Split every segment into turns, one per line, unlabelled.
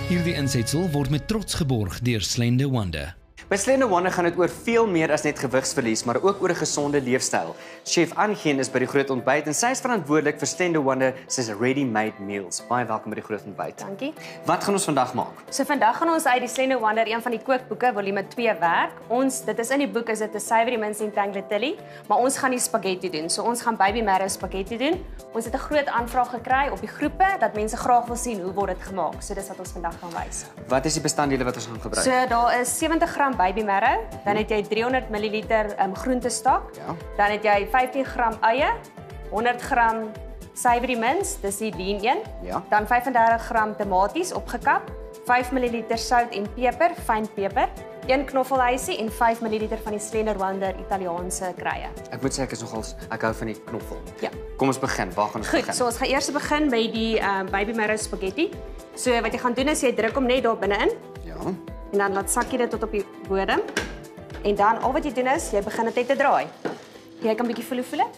Hierdie insetsel word met trots geborg deur Slender Wonder.
By Slender Wonder gaan dit oor veel meer as net gewigsverlies, maar ook oor 'n gesonde leefstyl. Chef Angeen is by die groot ontbyt en sy is verantwoordelik vir Slender Wonder se ready-made meals. Baie welkom by die groot ontbyt.
Dankie.
Wat gaan ons vandag maak?
So vandag gaan ons uit die Slender Wonder, een van die kookboeke, volume 2 werk. Dit is in die boek is dit 'n savory mince en tagliatelle, maar ons gaan die spaghetti doen. So ons gaan baby marrow spaghetti doen. Ons het 'n groot aanvraag gekry op die groepe dat mense graag wil sien hoe word dit gemaak. So dis wat ons vandag gaan wys.
Wat is die bestanddele wat ons gaan gebruik?
So daar is 70 gram baby marrow, dan het jy 300 ml groentestok,
Ja.
dan het jy 15 gram eie, 100 gram savory mince, dis die lean een,
Ja.
dan 35 gram tomaties opgekap, 5 ml sout en peper, fyn peper, 1 knoffelhuisie en 5 ml van die Slender Wonder Italiaanse kruie.
Ek moet sê ek hou van die knoffel.
Ja.
Kom ons begin. Waar gaan ons
Goed,
begin?
so ons gaan eers begin by die baby marrow spaghetti. So wat jy gaan doen is jy druk hom net daar binne in.
Ja.
En dan laat sak jy dit tot op die bodem. En dan al wat jy doen is, jy begin dit net te draai. Jy kan 'n bietjie voel dit.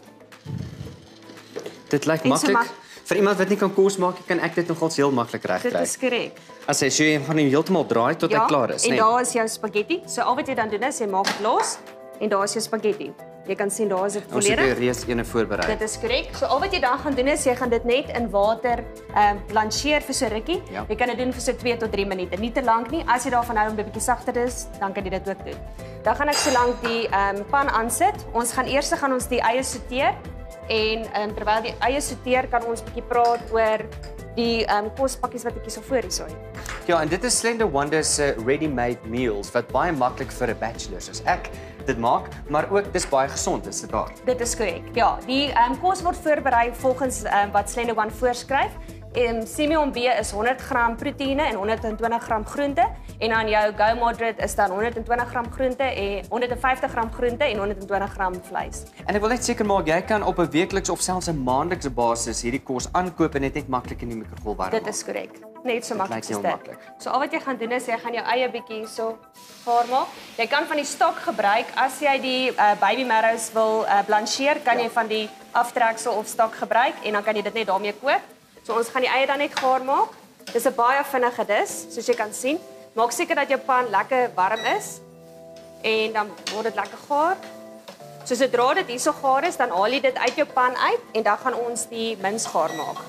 Dit lyk
En so
maklik. Vir iemand wat nie kan kos maak, kan ek dit nogals heel maklik
Dit
regkry.
is korrek.
As jy gaan hom heeltemal draai tot hy klaar is,
en
né?
daar is jou spaghetti. So al wat jy dan doen is, jy maak dit los en daar is jou spaghetti. Jy kan sien daar is dit
Ons het
volledig.
reeds eene voorberei.
Dit is korrek. So al wat jy dan gaan doen is, jy gaan dit net in water blancheer vir so rukkie.
Ja.
Jy kan dit doen vir so 2 tot 3 minute, nie te lank nie. As jy daarvan hou om dit bietjie sagter is, dan kan jy dit ook doen. Dan gaan ek so lank die pan aansit. Ons gaan eers die eie sorteer en terwyl die eie sorteer kan ons bietjie praat oor die kospakkies wat ek hier so voor hier het.
Ja, en dit is Slender Wonder se ready-made meals wat baie maklik vir 'n bachelor soos ek dit maak, maar ook dis baie gesond, is dit daar.
Dit is korrek. Ja, die kos word voorberei volgens wat Slender Wonder voorskryf. Simeon B is 100 gram proteïene en 120 gram groente en dan jou Go Moderate is dan 120 gram groente en 150 gram groente en 120 gram vleis.
En ek wil net seker maak jy kan op 'n weeklikse of selfs 'n maandelikse basis hierdie kos aankoop en net maklik in die mikrogolf warm maak.
Dit is korrek. Net so maklik
lyk
soos
heel
dit.
maklik.
So al wat jy gaan doen is jy gaan jou eie bietjie hierso gaar maak. Jy kan van die stok gebruik as jy die baby marrows wil blancheer, kan jy van die aftreksel of stok gebruik en dan kan jy dit net daarmee kook. So ons gaan die eie dan net gaar maak. Dis 'n baie vinnige dis, soos jy kan sien. Maak seker dat jou pan lekker warm is en dan word dit lekker gaar. So sodra dit hierso gaar is, dan haal jy dit uit jou pan uit en dan gaan ons die mince gaar maak.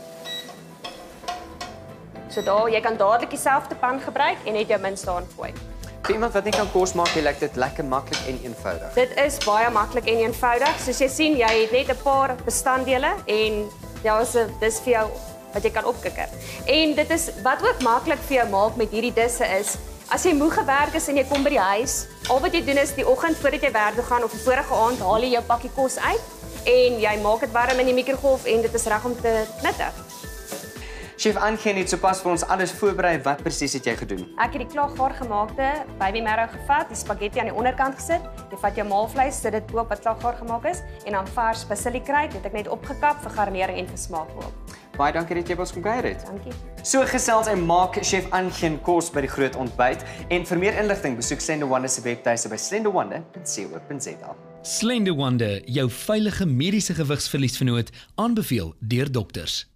So jy kan dadelik dieselfde pan gebruik en net jou mince daarin gooi.
Vir iemand wat nie kan kos maak, lyk dit lekker maklik en eenvoudig.
Dit is baie maklik en eenvoudig. Soos jy sien, jy het net 'n paar bestanddele en dis vir jou wat jy kan opkikker. En dit is wat ook maklik vir jou maak met hierdie disse is, as jy moeg gewerk is en jy kom by die huis, al wat jy doen is die oggend voordat jy werk toe gaan of die vorige aand haal jy jou pakkie kos uit en jy maak dit warm in die mikrogolf en dit is reg om te knitter.
Chef Angeen het sopas vir ons alles voorberei. Wat presies het jy gedoen?
Ek het die klaar gaar gemaakte baby marrow gevat, die spaghetti aan die onderkant gesit. Jy vat jou maalvleis, sit dit bo op wat klaar gaar gemaak is en dan vars basiliekruid, dit ek net opgekap vir garnering en vir smaak ook.
Baie dankie dat jy by ons kom kuier het.
Dankie.
So gesels en maak Chef Angeen kos by die groot ontbyt en vir meer inligting besoek Slender Wonder se webtuiste by slenderwonder.co.za.
Slender Wonder, jou veilige mediese gewigsverliesvernoot, aanbeveel deur dokters.